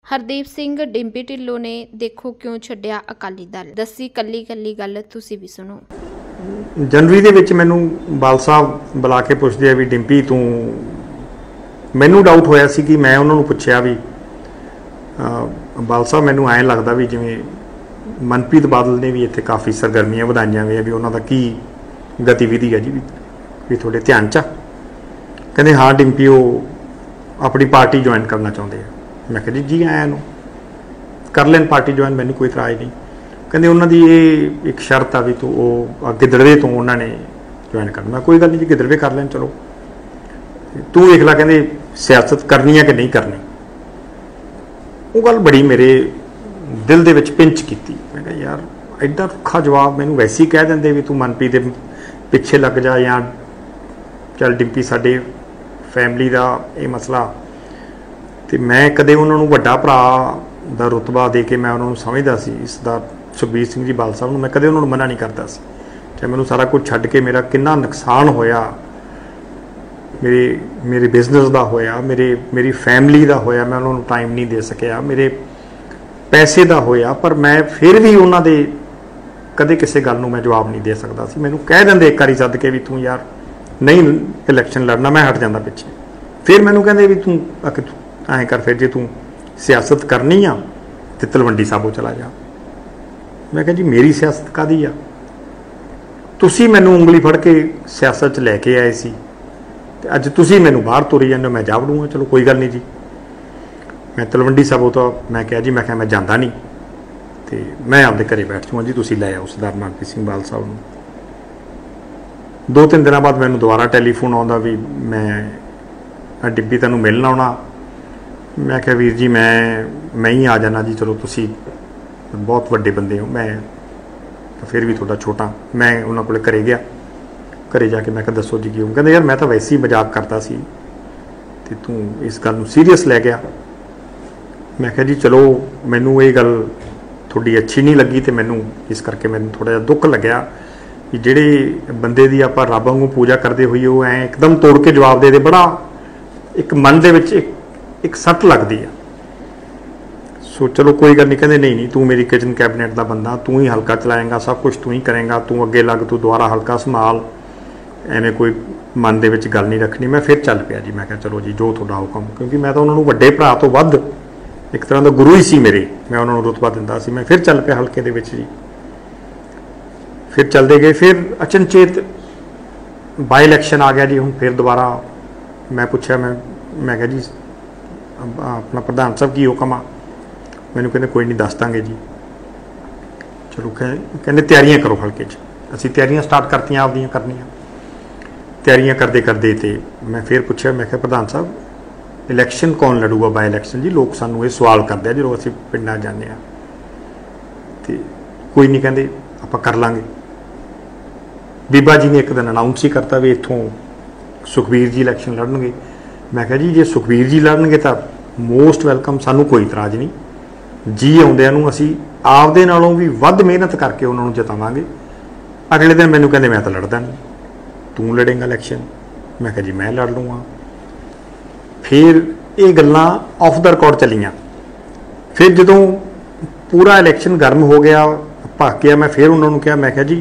ਹਰਦੀਪ ਸਿੰਘ ਡਿੰਪੀ ਢਿੱਲੋਂ ਨੇ ਦੇਖੋ ਕਿਉਂ ਛੱਡਿਆ ਅਕਾਲੀ ਦਲ। ਦੱਸੀ ਕੱਲੀ ਕੱਲੀ ਗੱਲ, ਤੁਸੀਂ ਵੀ ਸੁਣੋ। जनवरी ਦੇ ਵਿੱਚ ਮੈਨੂੰ ਬਾਲ ਸਾਹਿਬ ਬੁਲਾ ਕੇ ਪੁੱਛਦੇ ਆ ਵੀ ਡਿੰਪੀ ਤੂੰ, ਮੈਨੂੰ ਡਾਊਟ ਹੋਇਆ ਸੀ ਕਿ ਮੈਂ ਉਹਨਾਂ ਨੂੰ ਪੁੱਛਿਆ ਵੀ ਬਾਲ ਸਾਹਿਬ ਮੈਨੂੰ ਐਂ ਲੱਗਦਾ ਵੀ ਜਿਵੇਂ ਮਨਪ੍ਰੀਤ ਬਾਦਲ ਨੇ ਵੀ ਇੱਥੇ ਕਾਫੀ ਸਰਗਰਮੀਆਂ ਵਧਾਈਆਂ ਹੋਈਆਂ ਵੀ ਉਹਨਾਂ ਦਾ ਕੀ ਗਤੀਵਿਧੀ ਹੈ ਜੀ ਵੀ ਤੁਹਾਡੇ ਧਿਆਨ 'ਚ ਆ। ਕਹਿੰਦੇ ਹਾਂ ਡਿੰਪੀ ਉਹ ਆਪਣੀ ਪਾਰਟੀ ਜੁਆਇਨ ਕਰਨਾ ਚਾਹੁੰਦੇ ਆ। मैं कहा जी आया ਨੂੰ कर ਲੈਣ ਪਾਰਟੀ ਜੁਆਇਨ, ਮੈਨੂੰ ਕੋਈ ਇਤਰਾਜ਼ ਨਹੀਂ। ਕਹਿੰਦੇ ਉਹਨਾਂ ਦੀ ਇਹ ਇੱਕ ਸ਼ਰਤ ਆ ਵੀ ਤੂੰ ਉਹ ਗਿੱਦੜਵੇ ਤੋਂ ਉਹਨਾਂ ਨੇ ਜੁਆਇਨ ਕਰਨਾ। ਮੈਂ ਕੋਈ ਗੱਲ ਨਹੀਂ ਜੀ, ਗਿੱਦੜਵੇ ਕਰ ਲੈਣ, ਚਲੋ ਤੂੰ ਦੇਖ ਲੈ ਕਹਿੰਦੇ ਸਿਆਸਤ ਕਰਨੀ ਹੈ ਕਿ ਨਹੀਂ ਕਰਨੀ। ਉਹ ਗੱਲ ਬੜੀ ਮੇਰੇ ਦਿਲ ਦੇ ਵਿੱਚ ਪਿੰਚ ਕੀਤੀ। ਮੈਂ ਕਿਹਾ ਯਾਰ ਐਡਾ ਰੁੱਖਾ ਜਵਾਬ ਮੈਨੂੰ ਵੈਸੇ ਹੀ ਕਹਿ ਦਿੰਦੇ ਵੀ ਤੂੰ ਮਨਪ੍ਰੀਤ ਦੇ ਪਿੱਛੇ ਲੱਗ ਜਾ ਜਾਂ ਚੱਲ ਡਿੰਪੀ ਸਾਡੇ ਫੈਮਿਲੀ ਦਾ ਇਹ ਮਸਲਾ। ਤੇ मैं कदे उन्होंने वड्डा भरा दा रुतबा दे के मैं उन्होंने समझदा सी इसदा सुखबीर सिंह जी बाल साहब नूं मैं कदे उन्होंने मना नहीं करता सी। चाहे मैनूं सारा कुछ छड्ड के मेरा किन्ना नुकसान होया, मेरे बिजनेस दा होया, मेरी फैमिली दा होया, मैं उन्होंने टाइम नहीं दे सकिया, मेरे पैसे दा होया, पर मैं फिर भी उन्हां दे कदे किसी गल नूं मैं जवाब नहीं दे सकदा सी। मैनूं कह दिंदे एक वारी सद के भी तूं यार नहीं इलैक्शन लड़ना, मैं हट जांदा पिछे। फिर मैनूं कहंदे भी तूं ऐ कर, फिर जे तू सियासत करनी आ तो तलवंडी साबो चला जा। मैं कहा जी मेरी सियासत कादी आ, तुसी मैनू उंगली फड़ के सियासत च लैके आए सी ते अज तुसी मैनू बाहर तुरी जांदे, मैं जा वड़ूंगा। चलो कोई गल नहीं जी, मैं तलवंडी साबो तो मैं कहा जी, मैं जांदा नहीं तो मैं आपदे घरे बैठ जाऊँगा जी, तुसी लै आओ सरदार मनप्रीत सिंह बाल साहब नूं। 2-3 दिन बाद मैनू दोबारा टैलीफोन आउंदा भी मैं डिब्बी तैनूं मिलण आउणा। मैं क्या वीर जी मैं ही आ जाना जी, चलो तुसी बहुत वड्डे बंदे हो, मैं फिर भी थोड़ा छोटा। मैं उन्होंने कोले घरे गया, घरे जाके मैं कहा दसो जी क्यों। कहते यार मैं तो वैसे ही मजाक करता सी ते तू इस गल नूं सीरीयस लै गया। मैं कहा जी चलो मैनू ये गल थोड़ी अच्छी नहीं लगी तो मैनू इस करके मैनू थोड़ा जिहा दुख लग्या कि जिहड़े बंदे दी आपां रब वांगू पूजा करते होइए वो ऐ एकदम तोड़ के जवाब दे बड़ा एक मन दे विच एक सट लगती है। सो चलो कोई गल नहीं। कहते नहीं तू मेरी किचन कैबिनेट का बंदा, तू ही हल्का चलाएगा, सब कुछ तू ही करेगा, तू अगे लग, तू दोबारा हल्का संभाल, एवें कोई मन दे विच गल नहीं रखनी। मैं फिर चल पिया जी। मैं कहा चलो जी जो तुहाडा हुक्म, क्योंकि मैं तो उन्होंने वड्डे भरा तो वध एक तरह का गुरु ही सी मेरे, मैं उन्होंने रुतबा दिंदा सी। मैं फिर चल पिया हल्के दे विच जी। फिर चलते गए, फिर अचनचेत बाई इलैक्शन आ गया जी। हुण फिर दोबारा मैं पूछा, मैं कहा जी अपना प्रधान साहब की हुक्म आ। मैनू कहते कोई नहीं दस देंगे जी। चलो कहते तैयारियां करो हल्के च। असीं तैयारियां स्टार्ट करतियां आपदियां करनियां। तैयारियां करते करते तो मैं फिर पूछा, मैं क्या प्रधान साहब इलैक्शन कौन लड़ूगा बाई इलैक्शन जी? लोग सानू ये सवाल करते हैं जो असीं पिंडां जाने तो कोई नहीं, कहते आपां कर लांगे। बीबा जी ने एक दिन अनाउंस ही करता भी इत्थों सुखबीर जी इलैक्शन लड़नगे। मैं कहा जी जे सुखबीर जी लड़नगे तो मोस्ट वैलकम, सानू कोई इतराज़ नहीं जी। आउंदिआं नूं असीं आपदे नालों भी वध मेहनत करके उन्होंने जितावांगे। अगले दिन मैनू कहंदे मैं तो लड़दा नहीं, तू लड़ेगा इलैक्शन। मैं कहा जी मैं लड़ लूँगा। फिर ये गल्लां ऑफ द रिकॉर्ड चलियां। फिर जदों पूरा इलैक्शन गर्म हो गया, भख गया, मैं फिर उन्होंने कहा, मैं कहा जी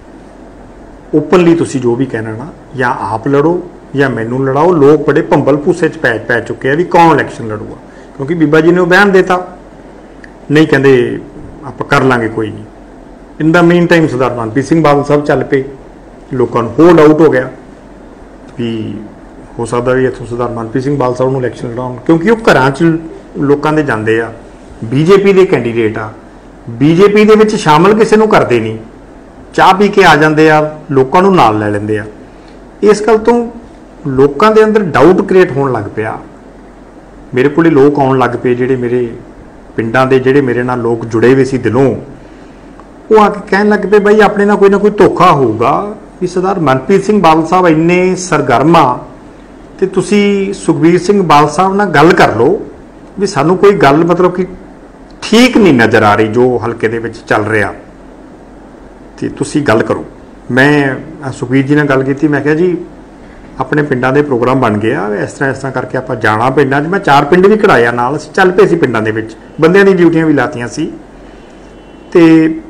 ओपनली तुसी जो भी कहना ना, या आप लड़ो या मैनू लड़ाओ। लोग बड़े भंबल भूसे च पै चुके हैं भी कौन इलैक्शन लड़ूगा, क्योंकि बीबा जी ने बयान देता नहीं, कहते आप कर लांगे कोई नहीं। In the meantime Sardar Manpreet Singh Badal साहब चल पे, लोगों को होल्ड आउट हो गया भी हो सकता भी इतों सरदार मनप्रीत सिंह बादल साहब इलैक्शन लड़ाउण, क्योंकि वो घर च लोगों के जाते आ, बीजेपी के कैंडीडेट आ, बीजेपी दे विच शामिल किसी को करते नहीं, चाह पी के आ जाते आ, लोगों को नाल लै लैंदे आ। इस गल तो लोगों के अंदर डाउट क्रिएट होने लग पिया। मेरे को लोग आउण लग पे जिहड़े मेरे पिंडां दे जिहड़े मेरे नाल लोग जुड़े हुए सी दिलों, वो आके कहन लग पे बई अपने ना कोई धोखा होगा भी सरदार मनप्रीत सिंह बादल साहब इन्ने सरगर्म आ ते तुसी सुखबीर सिंह बादल साहब नाल गल कर लो भी सानू कोई गल मतलब कि ठीक नहीं नज़र आ रही जो हल्के दे विच चल रहा, ते तुसी गल करो। मैं सुखबीर जी ने गल की। मैं कहा जी ਆਪਣੇ ਪਿੰਡਾਂ ਦੇ ਪ੍ਰੋਗਰਾਮ ਬਣ ਗਏ ਆ, ਇਸ ਤਰ੍ਹਾਂ ਕਰਕੇ ਆਪਾਂ ਜਾਣਾ ਪਿੰਡਾਂ 'ਚ। ਮੈਂ 4 ਪਿੰਡ ਵੀ ਕਢਾਇਆ ਨਾਲ, ਅਸੀਂ ਚੱਲ ਪਏ ਸੀ ਪਿੰਡਾਂ ਦੇ ਵਿੱਚ, ਬੰਦਿਆਂ ਦੀ ਡਿਊਟੀਆਂ ਵੀ ਲਾਤੀਆਂ ਸੀ। ਤੇ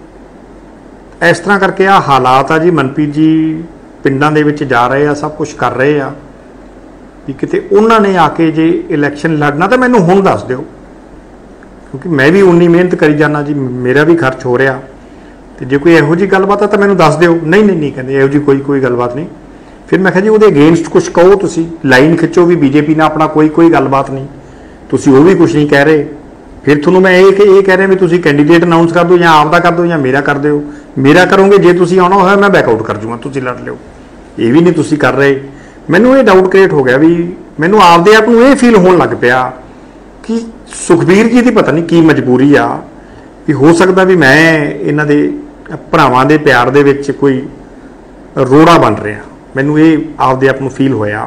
ਇਸ ਤਰ੍ਹਾਂ ਕਰਕੇ ਆ ਹਾਲਾਤ ਆ ਜੀ। ਮਨਪ੍ਰੀਤ ਜੀ ਪਿੰਡਾਂ ਦੇ ਵਿੱਚ ਜਾ ਰਹੇ ਆ, ਸਭ ਕੁਝ ਕਰ ਰਹੇ ਆ, ਵੀ ਕਿਤੇ ਉਹਨਾਂ ਨੇ ਆ ਕੇ ਜੇ ਇਲੈਕਸ਼ਨ ਲੜਨਾ ਤਾਂ ਮੈਨੂੰ ਹੁਣ ਦੱਸ ਦਿਓ, ਕਿਉਂਕਿ ਮੈਂ ਵੀ ਉਨੀ ਮਿਹਨਤ ਕਰੀ ਜਾਂਦਾ ਜੀ, ਮੇਰਾ ਵੀ ਖਰਚ ਹੋ ਰਿਹਾ। ਤੇ ਜੇ ਕੋਈ ਇਹੋ ਜਿਹੀ ਗੱਲਬਾਤ ਆ ਤਾਂ ਮੈਨੂੰ ਦੱਸ ਦਿਓ। ਨਹੀਂ ਕਹਿੰਦੇ ਇਹੋ ਜਿਹੀ ਕੋਈ ਗੱਲਬਾਤ ਨਹੀਂ। ਫਿਰ ਮੈਂ ਕਿਹਾ ਜੀ ਉਹਦੇ ਅਗੇਂਸਟ ਕੁਝ ਕਹੋ, ਤੁਸੀਂ ਲਾਈਨ ਖਿੱਚੋ ਵੀ ਬੀਜੇਪੀ ਨਾਲ ਆਪਣਾ ਕੋਈ ਗੱਲਬਾਤ ਨਹੀਂ, ਤੁਸੀਂ ਉਹ ਵੀ ਕੁਝ ਨਹੀਂ ਕਹਿ ਰਹੇ। ਫਿਰ ਤੁਹਾਨੂੰ ਮੈਂ ਇਹ ਕਹਿ ਰਿਹਾ ਵੀ ਤੁਸੀਂ ਕੈਂਡੀਡੇਟ ਅਨਾਉਂਸ ਕਰ ਦਿਓ, ਜਾਂ ਆਪ ਦਾ ਕਰ ਦਿਓ ਜਾਂ ਮੇਰਾ ਕਰ ਦਿਓ। ਮੇਰਾ ਕਰੋਗੇ, ਜੇ ਤੁਸੀਂ ਆਉਣਾ ਹੋਇਆ ਮੈਂ ਬੈਕਆਊਟ ਕਰ ਜੂਗਾ, ਤੁਸੀਂ ਲੜ ਲਿਓ। ਇਹ ਵੀ ਨਹੀਂ ਤੁਸੀਂ ਕਰ ਰਹੇ। ਮੈਨੂੰ ਇਹ ਡਾਊਟ ਕ੍ਰੀਏਟ ਹੋ ਗਿਆ ਵੀ ਮੈਨੂੰ ਆਪਦੇ ਆਪ ਨੂੰ ਇਹ ਫੀਲ ਹੋਣ ਲੱਗ ਪਿਆ ਕਿ ਸੁਖਬੀਰ ਜੀ ਦੀ ਪਤਾ ਨਹੀਂ ਕੀ ਮਜਬੂਰੀ ਆ, ਵੀ ਹੋ ਸਕਦਾ ਵੀ ਮੈਂ ਇਹਨਾਂ ਦੇ ਭਰਾਵਾਂ ਦੇ ਪਿਆਰ ਦੇ ਵਿੱਚ ਕੋਈ ਰੋੜਾ ਬਣ ਰਿਹਾ। ਮੈਨੂੰ ਇਹ ਆਪਦੇ ਆਪ ਨੂੰ ਫੀਲ ਹੋਇਆ।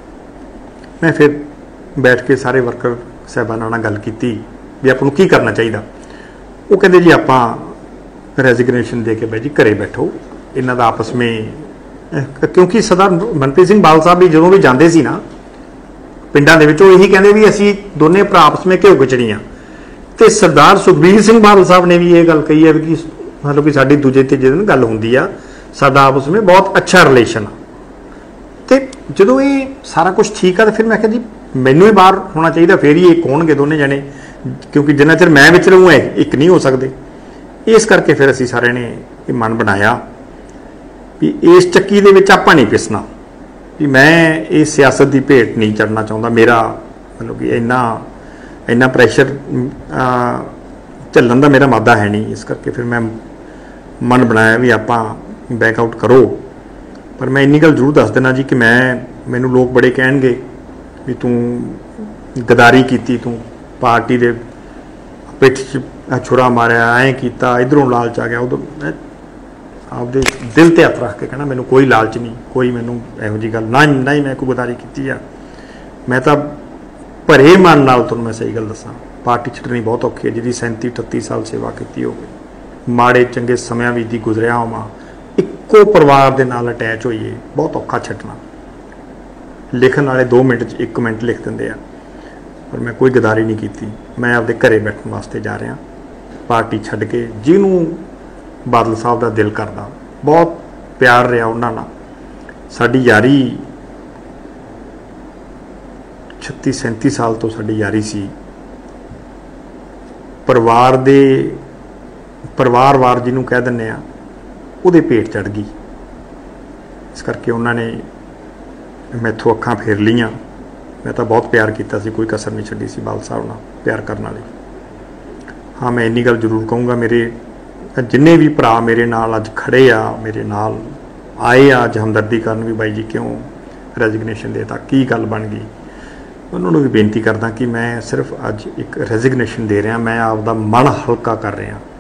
ਮੈਂ ਫਿਰ ਬੈਠ ਕੇ ਸਾਰੇ ਵਰਕਰ ਸਾਹਿਬਾਨਾਂ ਨਾਲ ਗੱਲ ਕੀਤੀ ਵੀ ਆਪਾਂ ਨੂੰ ਕੀ ਕਰਨਾ ਚਾਹੀਦਾ। ਉਹ ਕਹਿੰਦੇ ਜੀ ਆਪਾਂ ਰੈਜ਼ਿਗਨੇਸ਼ਨ ਦੇ ਕੇ ਬਾਈ ਜੀ ਘਰੇ ਬੈਠੋ, ਇਹਨਾਂ ਦਾ ਆਪਸ ਵਿੱਚ, ਕਿਉਂਕਿ ਸਰਦਾਰ ਮਨਪ੍ਰੀਤ ਸਿੰਘ ਬਾਲ ਸਾਹਿਬ ਵੀ ਜਦੋਂ ਵੀ ਜਾਂਦੇ ਸੀ ਨਾ ਪਿੰਡਾਂ ਦੇ ਵਿੱਚ, ਉਹ ਇਹੀ ਕਹਿੰਦੇ ਵੀ ਅਸੀਂ ਦੋਨੇ ਭਰਾ ਆਪਸ ਵਿੱਚ ਘਿਓ ਖਿਚੜੀਆਂ। ਤੇ ਸਰਦਾਰ ਸੁਖਬੀਰ ਸਿੰਘ ਬਾਦਲ ਸਾਹਿਬ ਨੇ ਵੀ ਇਹ ਗੱਲ ਕਹੀ ਹੈ ਕਿ ਮਤਲਬ ਕਿ ਸਾਡੀ ਦੂਜੇ ਤੀਜੇ ਦਿਨ ਗੱਲ ਹੁੰਦੀ ਆ, ਸਾਡਾ ਆਪਸ ਵਿੱਚ ਬਹੁਤ ਅੱਛਾ ਰਿਲੇਸ਼ਨ। ਤੇ ਜਦੋਂ ਇਹ ਸਾਰਾ ਕੁਝ ਠੀਕ ਆ ਤਾਂ ਫਿਰ ਮੈਂ ਕਿਹਾ ਜੀ ਮੈਨੂੰ ਹੀ ਬਾਹਰ ਹੋਣਾ ਚਾਹੀਦਾ, ਫਿਰ ਹੀ ਇੱਕ ਹੋਣਗੇ ਦੋਨੇ ਜਣੇ, ਕਿਉਂਕਿ ਜਿੰਨਾ ਚਿਰ ਮੈਂ ਵਿੱਚ ਰਹੂੰ ਇੱਕ ਨਹੀਂ ਹੋ ਸਕਦੇ। ਇਸ ਕਰਕੇ ਫਿਰ ਅਸੀਂ ਸਾਰਿਆਂ ਨੇ ਇਹ ਮਨ ਬਣਾਇਆ ਵੀ ਇਸ ਚੱਕੀ ਦੇ ਵਿੱਚ ਆਪਾਂ ਨਹੀਂ ਪਿਸਣਾ, ਵੀ ਮੈਂ ਇਹ ਸਿਆਸਤ ਦੀ ਭੇਟ ਨਹੀਂ ਚੜ੍ਹਨਾ ਚਾਹੁੰਦਾ। ਮੇਰਾ ਮਤਲਬ ਕਿ ਇੰਨਾ ਪ੍ਰੈਸ਼ਰ ਝੱਲਣ ਦਾ ਮੇਰਾ ਮਾਦਾ ਹੈ ਨਹੀਂ। ਇਸ ਕਰਕੇ ਫਿਰ ਮੈਂ ਮਨ ਬਣਾਇਆ ਵੀ ਆਪਾਂ ਬੈਕਆਊਟ ਕਰੋ। ਪਰ ਮੈਂ ਇੰਨੀ ਗੱਲ ਜ਼ਰੂਰ ਦੱਸ ਦੇਣਾ ਜੀ ਕਿ ਮੈਨੂੰ ਲੋਕ ਬੜੇ ਕਹਿਣਗੇ ਵੀ ਤੂੰ ਗਦਾਰੀ ਕੀਤੀ, ਤੂੰ ਪਾਰਟੀ ਦੇ ਪਿੱਠ 'ਚ ਛੁਰਾ ਮਾਰਿਆ, ਐਂ ਕੀਤਾ, ਇੱਧਰੋਂ ਲਾਲਚ ਆ ਗਿਆ। ਉਦੋਂ ਮੈਂ ਆਪਦੇ ਦਿਲ ਤੇ ਹੱਥ ਰੱਖ ਕੇ ਕਹਿਣਾ ਮੈਨੂੰ ਕੋਈ ਲਾਲਚ ਨਹੀਂ, ਕੋਈ ਮੈਨੂੰ ਇਹੋ ਜਿਹੀ ਗੱਲ ਨਾ ਹੀ ਮੈਂ ਕੋਈ ਗਦਾਰੀ ਕੀਤੀ ਆ। ਮੈਂ ਤਾਂ ਭਰੇ ਮਨ ਨਾਲ ਤੁਹਾਨੂੰ ਮੈਂ ਸਹੀ ਗੱਲ ਦੱਸਾਂ, ਪਾਰਟੀ ਛੱਡਣੀ ਬਹੁਤ ਔਖੀ ਹੈ। ਜਿਹਦੀ 37-38 ਸਾਲ ਸੇਵਾ ਕੀਤੀ ਹੋਵੇ, ਮਾੜੇ ਚੰਗੇ ਸਮਿਆਂ ਵਿੱਚ ਦੀ ਗੁਜ਼ਰਿਆ ਹੋਵਾਂ, ਇੱਕੋ ਪਰਿਵਾਰ ਦੇ ਨਾਲ ਅਟੈਚ ਹੋਈਏ, ਬਹੁਤ ਔਖਾ ਛੱਡਣਾ। ਲਿਖਣ ਵਾਲੇ 2 ਮਿੰਟ 'ਚ 1 ਮਿੰਟ ਲਿਖ ਦਿੰਦੇ ਆ, ਪਰ ਮੈਂ ਕੋਈ ਗਦਾਰੀ ਨਹੀਂ ਕੀਤੀ। ਮੈਂ ਆਪਦੇ ਘਰੇ ਬੈਠਣ ਵਾਸਤੇ ਜਾ ਰਿਹਾ, ਪਾਰਟੀ ਛੱਡ ਕੇ। ਜਿਹਨੂੰ ਬਾਦਲ ਸਾਹਿਬ ਦਾ ਦਿਲ ਕਰਦਾ, ਬਹੁਤ ਪਿਆਰ ਰਿਹਾ ਉਹਨਾਂ ਨਾਲ। ਸਾਡੀ ਯਾਰੀ 36-37 ਸਾਲ ਤੋਂ ਸਾਡੀ ਯਾਰੀ ਸੀ। ਪਰਿਵਾਰਵਾਰ ਜਿਹਨੂੰ ਕਹਿ ਦਿੰਦੇ ਆ, ਉਹਦੇ ਭੇਟ ਚੜ੍ਹ ਗਈ। ਇਸ ਕਰਕੇ ਉਹਨਾਂ ਨੇ ਮੈਥੋਂ ਅੱਖਾਂ ਫੇਰ ਲਈਆਂ। ਮੈਂ ਤਾਂ ਬਹੁਤ ਪਿਆਰ ਕੀਤਾ ਸੀ, ਕੋਈ ਕਸਰ ਨਹੀਂ ਛੱਡੀ ਸੀ ਬਾਲ ਸਾਹਿਬ ਨਾਲ ਪਿਆਰ ਕਰਨ ਵਾਲੀ। ਹਾਂ, ਮੈਂ ਇੰਨੀ ਗੱਲ ਜ਼ਰੂਰ ਕਹੂੰਗਾ, ਮੇਰੇ ਜਿੰਨੇ ਵੀ ਭਰਾ ਮੇਰੇ ਨਾਲ ਅੱਜ ਖੜੇ ਆ, ਮੇਰੇ ਨਾਲ ਆਏ ਆ ਅੱਜ ਹਮਦਰਦੀ ਕਰਨ ਵੀ ਬਾਈ ਜੀ ਕਿਉਂ ਰੈਜ਼ਿਗਨੇਸ਼ਨ ਦੇਤਾ, ਕੀ ਗੱਲ ਬਣ ਗਈ, ਉਹਨਾਂ ਨੂੰ ਵੀ ਬੇਨਤੀ ਕਰਦਾ ਕਿ ਮੈਂ ਸਿਰਫ ਅੱਜ ਇੱਕ ਰੈਜ਼ਿਗਨੇਸ਼ਨ ਦੇ ਰਿਹਾ। ਮੈਂ ਆਪਦਾ ਮਨ ਹਲਕਾ ਕਰ ਰਿਹਾ।